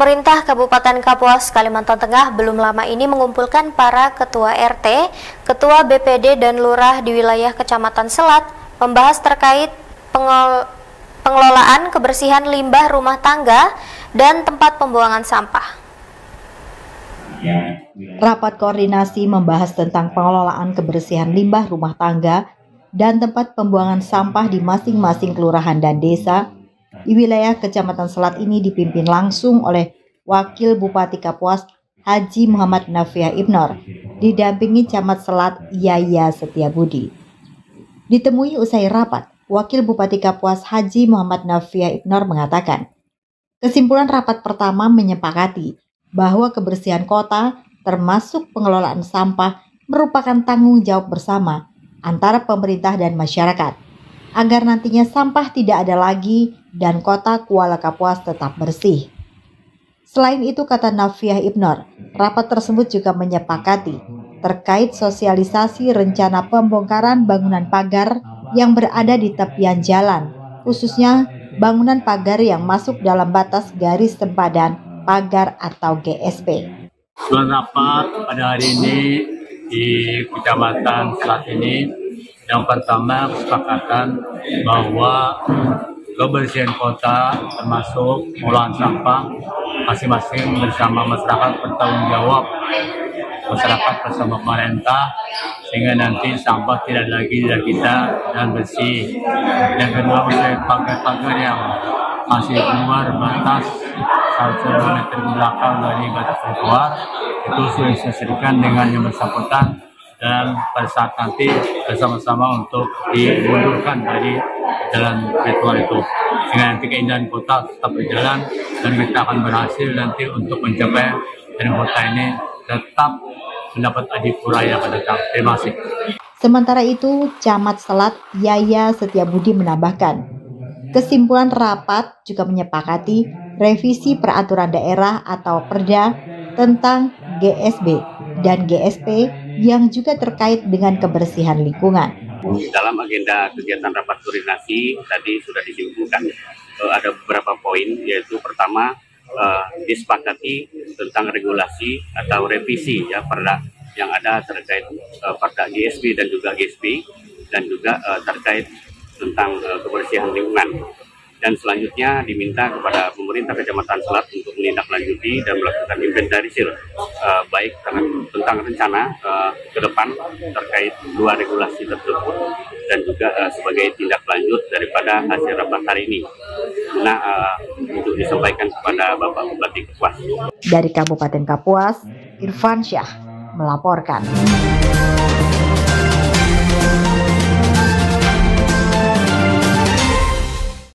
Pemerintah Kabupaten Kapuas, Kalimantan Tengah belum lama ini mengumpulkan para ketua RT, ketua BPD dan lurah di wilayah Kecamatan Selat membahas terkait pengelolaan kebersihan limbah rumah tangga dan tempat pembuangan sampah. Rapat koordinasi membahas tentang pengelolaan kebersihan limbah rumah tangga dan tempat pembuangan sampah di masing-masing kelurahan dan desa di wilayah Kecamatan Selat ini dipimpin langsung oleh Wakil Bupati Kapuas Haji Muhammad Nafiah Ibnor, didampingi Camat Selat Yaya Setiabudi. Ditemui usai rapat, Wakil Bupati Kapuas Haji Muhammad Nafiah Ibnor mengatakan, kesimpulan rapat pertama menyepakati bahwa kebersihan kota termasuk pengelolaan sampah merupakan tanggung jawab bersama antara pemerintah dan masyarakat, agar nantinya sampah tidak ada lagi dan kota Kuala Kapuas tetap bersih. Selain itu, kata Nafiah Ibnor, rapat tersebut juga menyepakati terkait sosialisasi rencana pembongkaran bangunan pagar yang berada di tepian jalan, khususnya bangunan pagar yang masuk dalam batas garis sempadan pagar atau GSP. Dalam rapat pada hari ini di Kecamatan Selat ini, yang pertama kesepakatan bahwa kebersihan kota termasuk pengelolaan sampah masing-masing bersama masyarakat bertanggung jawab, masyarakat bersama pemerintah, sehingga nanti sampah tidak lagi dari kita dan bersih. Yang kedua, usai pagar-pagar yang masih keluar batas 1 meter ke belakang dari batas keluar itu sudah diselesaikan dengan yang bersangkutan, dan pada saat nanti bersama-sama untuk dimundurkan dari jalan virtual itu, sehingga nanti keindahan kota tetap berjalan dan kita akan berhasil nanti untuk mencapai dan kota ini tetap mendapat adipura yang akan datang. Terima kasih. Sementara itu, Camat Selat Yaya Setiabudi menambahkan, kesimpulan rapat juga menyepakati revisi peraturan daerah atau Perda tentang GSB dan GSP yang juga terkait dengan kebersihan lingkungan. Dalam agenda kegiatan rapat koordinasi tadi sudah disimpulkan ada beberapa poin, yaitu pertama disepakati tentang regulasi atau revisi ya Perda yang ada terkait Perda GSB dan juga GSP, dan juga terkait tentang kebersihan lingkungan. Dan selanjutnya diminta kepada pemerintah Kecamatan Selat untuk menindaklanjuti dan melakukan inventarisir baik tentang rencana ke depan terkait dua regulasi tersebut, dan juga sebagai tindak lanjut daripada hasil rapat hari ini. Nah, untuk disampaikan kepada Bapak Bupati Kapuas. Dari Kabupaten Kapuas, Irfan Syah melaporkan.